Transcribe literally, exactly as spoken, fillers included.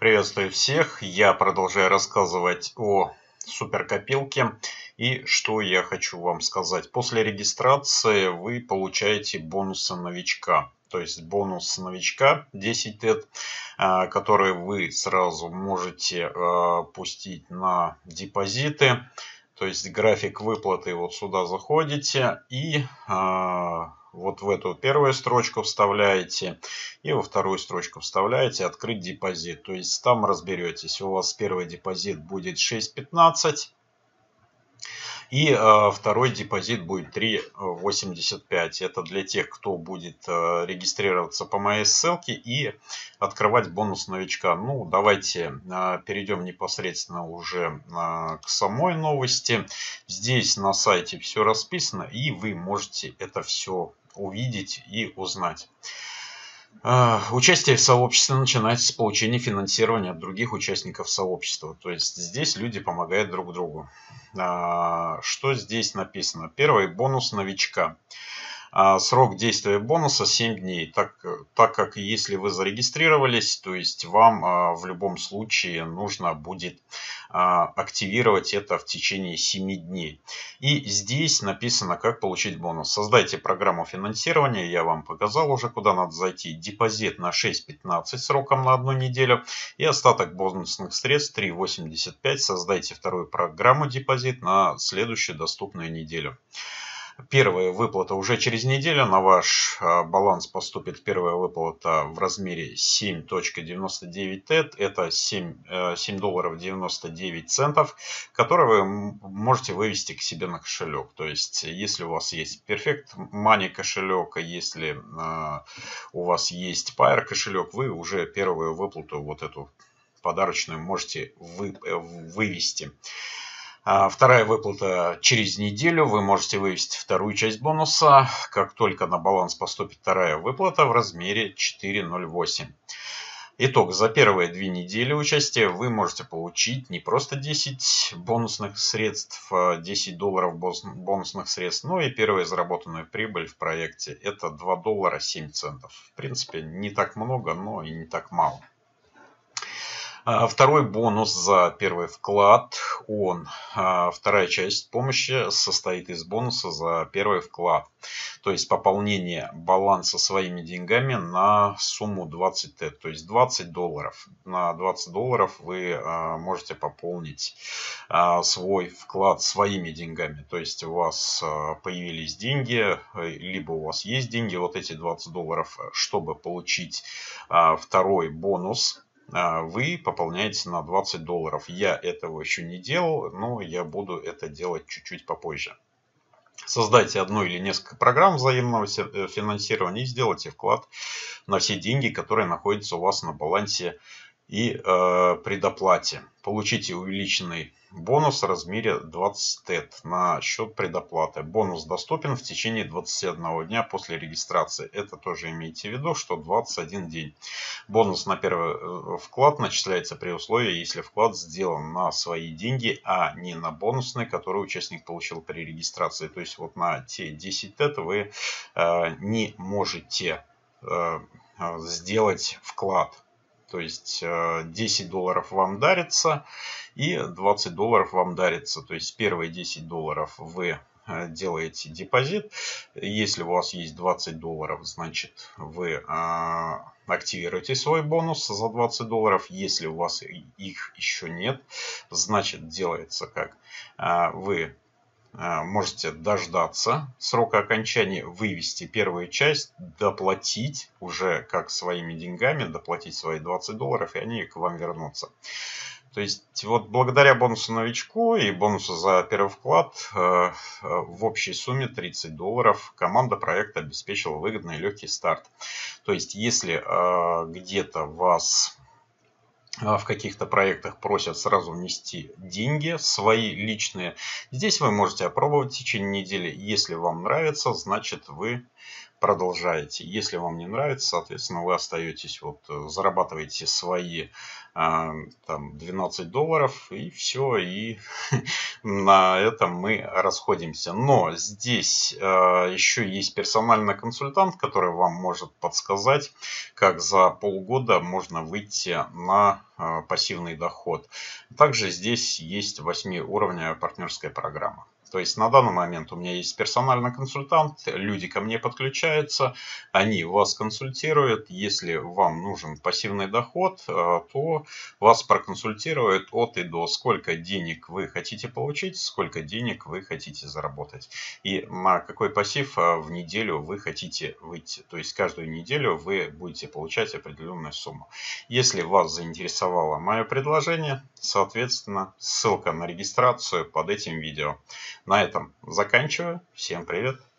Приветствую всех! Я продолжаю рассказывать о суперкопилке. И что я хочу вам сказать. После регистрации вы получаете бонусы новичка. То есть бонус новичка десять тет, который вы сразу можете пустить на депозиты. То есть график выплаты, вот сюда заходите и вот в эту первую строчку вставляете и во вторую строчку вставляете открыть депозит. То есть там разберетесь. У вас первый депозит будет шесть пятнадцать. И э, второй депозит будет три восемьдесят пять. Это для тех, кто будет э, регистрироваться по моей ссылке и открывать бонус новичка. Ну, давайте э, перейдем непосредственно уже э, к самой новости. Здесь на сайте все расписано, и вы можете это все увидеть и узнать. Участие в сообществе начинается с получения финансирования от других участников сообщества. То есть здесь люди помогают друг другу. Что здесь написано? Первый бонус новичка. Срок действия бонуса семь дней. Так, так как если вы зарегистрировались, то есть вам в любом случае нужно будет активировать это в течение семи дней. И здесь написано, как получить бонус. Создайте программу финансирования. Я вам показал уже, куда надо зайти. Депозит на шесть пятнадцать сроком на одну неделю. И остаток бонусных средств три восемьдесят пять. Создайте вторую программу депозит на следующую доступную неделю. Первая выплата уже через неделю. На ваш баланс поступит первая выплата в размере семь девяносто девять тет. Это семь долларов девяносто девять центов, которые вы можете вывести к себе на кошелек. То есть, если у вас есть Perfect Money кошелек, если у вас есть Pair кошелек, вы уже первую выплату, вот эту подарочную, можете вы, вывести. Вторая выплата через неделю. Вы можете вывести вторую часть бонуса, как только на баланс поступит вторая выплата в размере четыре ноль восемь. Итог. За первые две недели участия вы можете получить не просто десять бонусных средств, десять долларов бонусных средств, но и первая заработанная прибыль в проекте. Это два доллара семь центов. В принципе, не так много, но и не так мало. Второй бонус за первый вклад, он, вторая часть помощи состоит из бонуса за первый вклад. То есть пополнение баланса своими деньгами на сумму двадцать тет, то есть двадцать долларов. На двадцать долларов вы можете пополнить свой вклад своими деньгами. То есть у вас появились деньги, либо у вас есть деньги, вот эти двадцать долларов, чтобы получить второй бонус. Вы пополняете на двадцать долларов. Я этого еще не делал, но я буду это делать чуть-чуть попозже. Создайте одну или несколько программ взаимного финансирования и сделайте вклад на все деньги, которые находятся у вас на балансе и э, предоплате. Получите увеличенный бонус в размере двадцать тет на счет предоплаты. Бонус доступен в течение двадцати одного дня после регистрации. Это тоже имейте в виду, что двадцать один день. Бонус на первый вклад начисляется при условии, если вклад сделан на свои деньги, а не на бонусный, который участник получил при регистрации. То есть вот на те десять тет вы э, не можете э, сделать вклад. То есть десять долларов вам дарится и двадцать долларов вам дарится. То есть первые десять долларов вы делаете депозит. Если у вас есть двадцать долларов, значит вы активируете свой бонус за двадцать долларов. Если у вас их еще нет, значит делается как? Вы можете дождаться срока окончания, вывести первую часть, доплатить уже как своими деньгами, доплатить свои двадцать долларов, и они к вам вернутся. То есть вот благодаря бонусу новичку и бонусу за первый вклад в общей сумме тридцать долларов команда проекта обеспечила выгодный и легкий старт. То есть если где-то вас в каких-то проектах просят сразу внести деньги свои личные, здесь вы можете опробовать в течение недели. Если вам нравится, значит вы продолжаете. Если вам не нравится, соответственно, вы остаетесь, вот, зарабатываете свои там двенадцать долларов и все, и на этом мы расходимся. Но здесь еще есть персональный консультант, который вам может подсказать, как за полгода можно выйти на пассивный доход. Также здесь есть восьмиуровневая партнерская программа. То есть на данный момент у меня есть персональный консультант, люди ко мне подключаются, они вас консультируют. Если вам нужен пассивный доход, то вас проконсультируют от и до, сколько денег вы хотите получить, сколько денег вы хотите заработать. И на какой пассив в неделю вы хотите выйти. То есть каждую неделю вы будете получать определенную сумму. Если вас заинтересовало мое предложение, соответственно, ссылка на регистрацию под этим видео. На этом заканчиваю. Всем привет!